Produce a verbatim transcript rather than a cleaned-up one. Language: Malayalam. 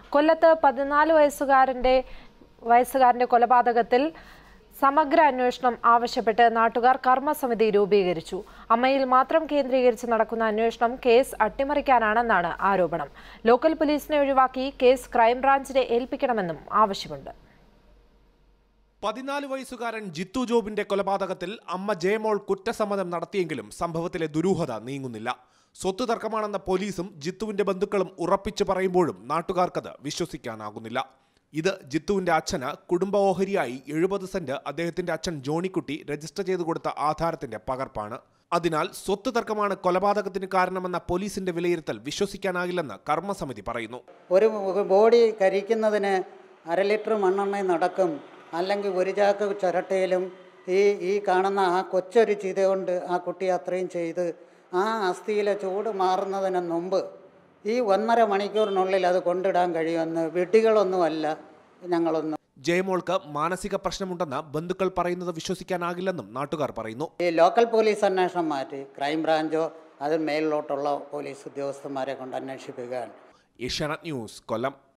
കൊല്ലത്ത് പതിനാല് വയസ്സുകാരന്റെ വയസ്സുകാരന്റെ കൊലപാതകത്തിൽ സമഗ്ര അന്വേഷണം ആവശ്യപ്പെട്ട് നാട്ടുകാർ കർമ്മസമിതി രൂപീകരിച്ചു. അമ്മയിൽ മാത്രം കേന്ദ്രീകരിച്ച് നടക്കുന്ന അന്വേഷണം കേസ് അട്ടിമറിക്കാനാണെന്നാണ് ആരോപണം. ലോക്കൽ പോലീസിനെ ഒഴിവാക്കി കേസ് ക്രൈംബ്രാഞ്ചിനെ ഏൽപ്പിക്കണമെന്നും ആവശ്യമുണ്ട്. പതിനാല് വയസ്സുകാരൻ ജിത്തു ജോബിന്റെ കൊലപാതകത്തിൽ അമ്മ ജയമോൾ കുറ്റസമ്മതം നടത്തിയെങ്കിലും സംഭവത്തിലെ ദുരൂഹത നീങ്ങുന്നില്ല. സ്വത്ത് തർക്കമാണെന്ന പോലീസും ജിത്തുവിന്റെ ബന്ധുക്കളും ഉറപ്പിച്ചു പറയുമ്പോഴും നാട്ടുകാർക്കത് വിശ്വസിക്കാനാകുന്നില്ല. ഇത് ജിത്തുവിന്റെ അച്ഛന് കുടുംബ ഓഹരിയായി എഴുപത് സെന്റ് അദ്ദേഹത്തിന്റെ അച്ഛൻ ജോണിക്കുട്ടി രജിസ്റ്റർ ചെയ്തു കൊടുത്ത ആധാരത്തിന്റെ പകർപ്പാണ്. അതിനാൽ സ്വത്ത് തർക്കമാണ് കൊലപാതകത്തിന് കാരണമെന്ന പോലീസിന്റെ വിലയിരുത്തൽ വിശ്വസിക്കാനാകില്ലെന്ന് കർമ്മസമിതി പറയുന്നു. ഒരു ബോഡി കരിക്കുന്നതിന് അര ലിറ്റർ മണ്ണെണ്ണ നടക്കും, അല്ലെങ്കിൽ ഒരു ചാക്ക് ചിരട്ടയിലും ഈ ഈ കാണുന്ന ആ കൊച്ചൊരു ചിത കൊണ്ട് ആ കുട്ടി അത്രയും ചെയ്ത് ആ അസ്ഥിയിലെ ചൂട് മാറുന്നതിന് മുമ്പ് ഈ ഒന്നര മണിക്കൂറിനുള്ളിൽ അത് കൊണ്ടിടാൻ കഴിയുമെന്ന് വിഡ്ഢികളൊന്നുമല്ല ഞങ്ങളൊന്നും. ജയമോൾക്ക് മാനസിക പ്രശ്നമുണ്ടെന്ന് ബന്ധുക്കൾ പറയുന്നത് വിശ്വസിക്കാനാകില്ലെന്നും നാട്ടുകാർ പറയുന്നു. ഈ ലോക്കൽ പോലീസ് അന്വേഷണം മാറ്റി ക്രൈംബ്രാഞ്ചോ അത് മേലിലോട്ടുള്ള പോലീസ് ഉദ്യോഗസ്ഥന്മാരെ കൊണ്ട് അന്വേഷിപ്പിക്കാൻ. ഏഷ്യാനെറ്റ് ന്യൂസ്, കൊല്ലം.